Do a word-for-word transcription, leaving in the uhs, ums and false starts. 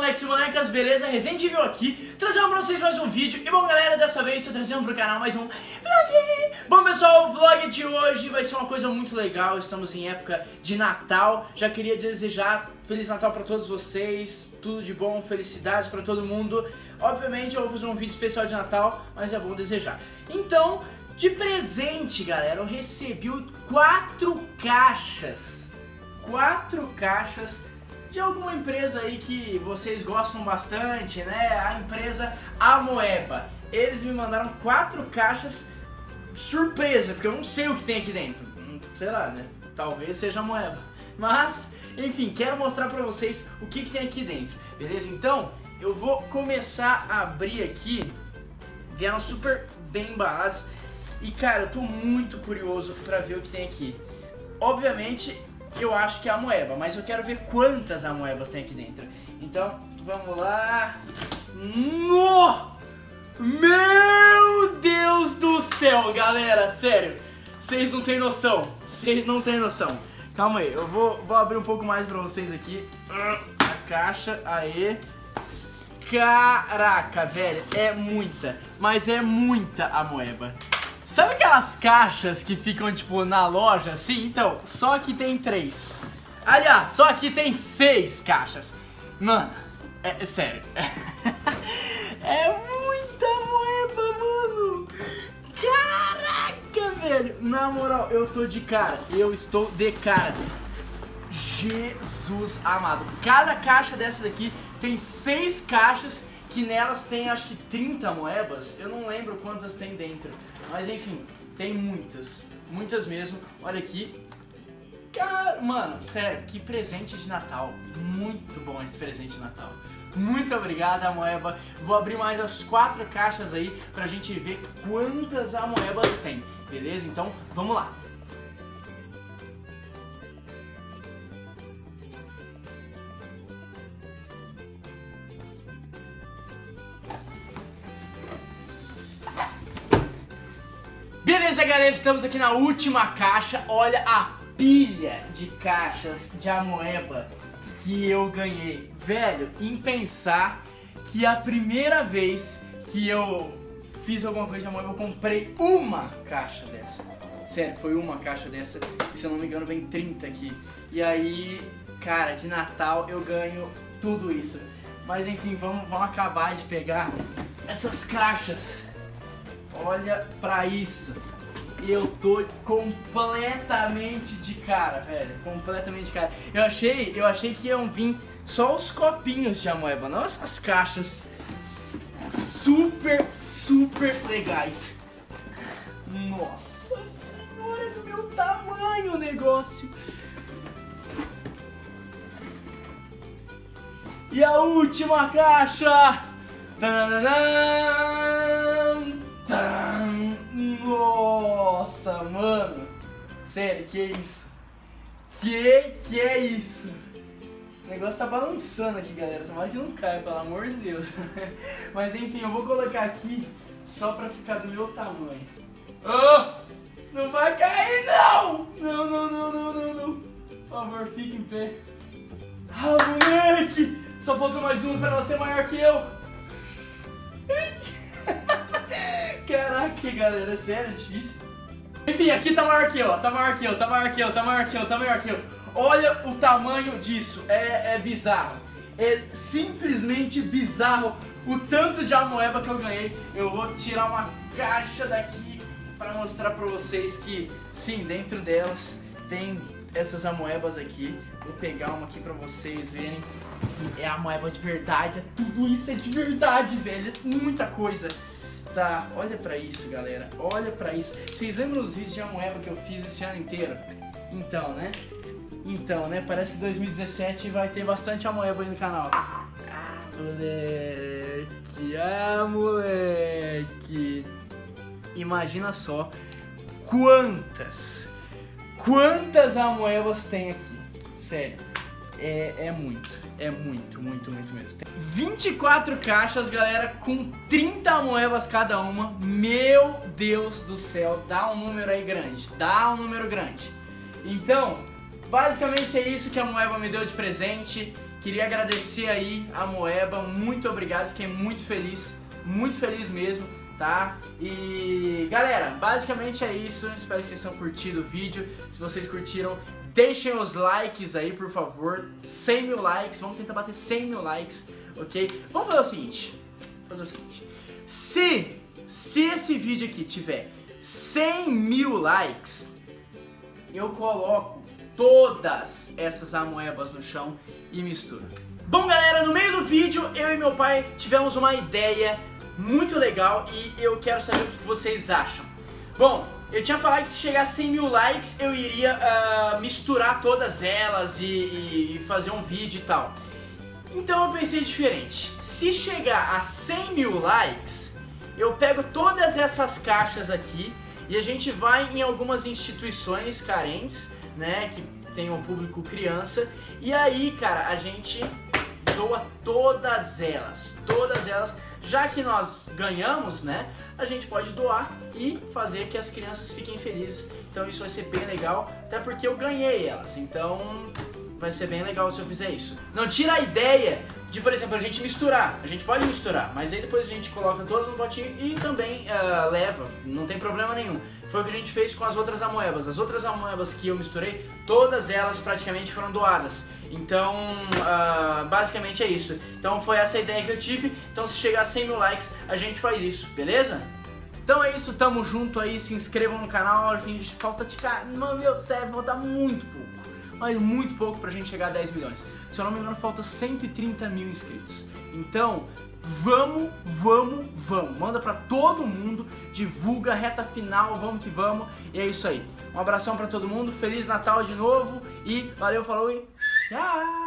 moleques e bonecas, beleza? Resident Evil aqui, trazendo pra vocês mais um vídeo. E bom galera, dessa vez estou trazendo pro canal mais um vlog. Bom pessoal, o vlog de hoje vai ser uma coisa muito legal. Estamos em época de Natal. Já queria desejar Feliz Natal pra todos vocês, tudo de bom, felicidades pra todo mundo. Obviamente eu vou fazer um vídeo especial de Natal, mas é bom desejar. Então, de presente galera, eu recebi quatro caixas Quatro caixas de alguma empresa aí que vocês gostam bastante, né? A empresa Amoeba. Eles me mandaram quatro caixas surpresa, porque eu não sei o que tem aqui dentro. Sei lá, né? Talvez seja Amoeba. Mas, enfim, quero mostrar pra vocês o que, que tem aqui dentro, beleza? Então, eu vou começar a abrir aqui. Vieram super bem embalados. E, cara, eu tô muito curioso pra ver o que tem aqui. Obviamente, eu acho que é a Amoeba, mas eu quero ver quantas Amoebas tem aqui dentro. Então, vamos lá. No! Meu Deus do céu, galera, sério. Vocês não tem noção. Vocês não tem noção. Calma aí, eu vou, vou abrir um pouco mais pra vocês aqui. A caixa, aê. Caraca, velho, é muita. Mas é muita Amoeba. Sabe aquelas caixas que ficam, tipo, na loja, assim? Então, só que tem três. Aliás, só que tem seis caixas. Mano, é, é sério. É muita Amoeba, mano. Caraca, velho. Na moral, eu tô de cara. Eu estou de cara. Jesus amado. Cada caixa dessa daqui tem seis caixas, que nelas tem acho que trinta Amoebas. Eu não lembro quantas tem dentro. Mas enfim, tem muitas, muitas mesmo. Olha aqui. Cara, mano, sério, que presente de Natal. Muito bom esse presente de Natal. Muito obrigado, Amoeba. Vou abrir mais as quatro caixas aí pra gente ver quantas Amoebas tem, beleza? Então, vamos lá. Beleza, galera, estamos aqui na última caixa. Olha a pilha de caixas de Amoeba que eu ganhei. Velho, em pensar que a primeira vez que eu fiz alguma coisa de Amoeba, eu comprei uma caixa dessa. Sério, foi uma caixa dessa. E, se eu não me engano, vem trinta aqui. E aí, cara, de Natal eu ganho tudo isso. Mas enfim, vamos, vamos acabar de pegar essas caixas. Olha pra isso. Eu tô completamente de cara, velho. Completamente de cara. Eu achei, eu achei que iam vir só os copinhos de Amoeba, não essas caixas super, super legais. Nossa senhora, é do meu tamanho o negócio. E a última caixa. Tadadadam. Nossa, mano. Sério, que é isso? Que que é isso? O negócio tá balançando aqui, galera. Tomara que não caia, pelo amor de Deus. Mas enfim, eu vou colocar aqui só pra ficar do meu tamanho. Oh, não vai cair, não! Não, não, não, não, não, não. Por favor, fique em pé. Ah, moleque! Só falta mais um pra ela ser maior que eu. Caraca, galera, sério, é difícil. Enfim, aqui tá maior que eu, tá maior que eu, tá maior que eu, tá maior que eu, tá maior que eu. Olha o tamanho disso, é, é bizarro. É simplesmente bizarro o tanto de Amoeba que eu ganhei. Eu vou tirar uma caixa daqui pra mostrar pra vocês que, sim, dentro delas tem essas Amoebas aqui. Vou pegar uma aqui pra vocês verem que é Amoeba de verdade. É tudo isso, é de verdade, velho, é muita coisa. Tá, olha pra isso, galera, olha pra isso. Vocês lembram os vídeos de Amoeba que eu fiz esse ano inteiro? Então, né? Então, né? Parece que dois mil e dezessete vai ter bastante Amoeba aí no canal. Ah, moleque, ah, moleque. Imagina só quantas, quantas Amoebas tem aqui. Sério, é, é muito. É muito, muito, muito mesmo. Tem vinte e quatro caixas, galera, com trinta Amoebas cada uma. Meu Deus do céu, dá um número aí grande. Dá um número grande. Então, basicamente é isso que a Amoeba me deu de presente. Queria agradecer aí a Moeba, muito obrigado, fiquei muito feliz, muito feliz mesmo, tá? E galera, basicamente é isso, espero que vocês tenham curtido o vídeo. Se vocês curtiram, deixem os likes aí, por favor, cem mil likes, vamos tentar bater cem mil likes, ok? Vamos fazer o seguinte, vamos fazer o seguinte, se, se esse vídeo aqui tiver cem mil likes, eu coloco todas essas amoebas no chão e misturo. Bom galera, no meio do vídeo eu e meu pai tivemos uma ideia muito legal e eu quero saber o que vocês acham. Bom, eu tinha falado que se chegar a cem mil likes eu iria uh, misturar todas elas e, e, e fazer um vídeo e tal. Então eu pensei diferente. Se chegar a cem mil likes, eu pego todas essas caixas aqui e a gente vai em algumas instituições carentes, né, que tem um público criança, e aí, cara, a gente doa todas elas, todas elas, já que nós ganhamos, né, a gente pode doar e fazer que as crianças fiquem felizes. Então isso vai ser bem legal, até porque eu ganhei elas, então vai ser bem legal se eu fizer isso. Não tira a ideia de, por exemplo, a gente misturar, a gente pode misturar, mas aí depois a gente coloca todas no potinho e também uh, leva, não tem problema nenhum. Foi o que a gente fez com as outras amoebas. As outras amoebas que eu misturei, todas elas praticamente foram doadas. Então, uh, basicamente é isso. Então foi essa a ideia que eu tive. Então se chegar a cem mil likes, a gente faz isso, beleza? Então é isso, tamo junto aí, se inscrevam no canal. Gente, falta de cara, mano, meu sério, falta muito pouco. Mas muito pouco pra gente chegar a dez milhões. Se eu não me engano, falta cento e trinta mil inscritos. Então, vamos, vamos, vamos. Manda pra todo mundo, divulga, reta final, vamos que vamos. E é isso aí. Um abração pra todo mundo, Feliz Natal de novo e valeu, falou e tchau!